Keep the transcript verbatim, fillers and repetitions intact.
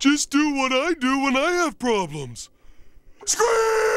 Just do what I do when I have problems. Scream!